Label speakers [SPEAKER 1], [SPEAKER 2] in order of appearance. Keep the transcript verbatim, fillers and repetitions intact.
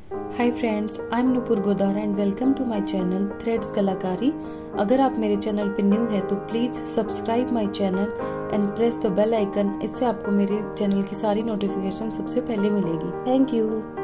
[SPEAKER 1] Hi friends, I am Nupur Godar and welcome to my channel threads कलाकारी। अगर आप मेरे चैनल पे न्यू है तो please subscribe my channel and press the bell icon. इससे आपको मेरे चैनल की सारी नोटिफिकेशन सबसे पहले मिलेगी। Thank you.